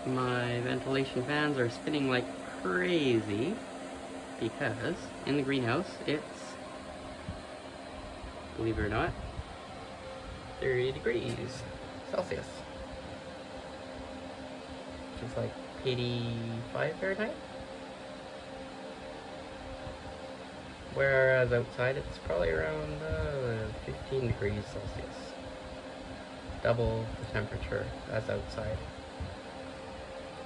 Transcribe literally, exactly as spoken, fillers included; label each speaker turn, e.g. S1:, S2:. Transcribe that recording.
S1: my ventilation fans are spinning like crazy because in the greenhouse it's, believe it or not, thirty degrees Celsius, which is like eighty-five Fahrenheit. Whereas outside it's probably around uh, fifteen degrees Celsius. Double the temperature as outside.